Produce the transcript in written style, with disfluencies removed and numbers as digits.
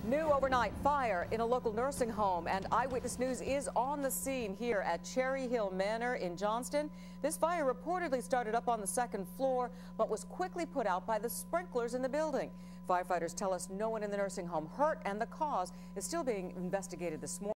New overnight fire in a local nursing home, and Eyewitness News is on the scene here at Cherry Hill Manor in Johnston. This fire reportedly started up on the second floor, but was quickly put out by the sprinklers in the building. Firefighters tell us no one in the nursing home hurt, and the cause is still being investigated this morning.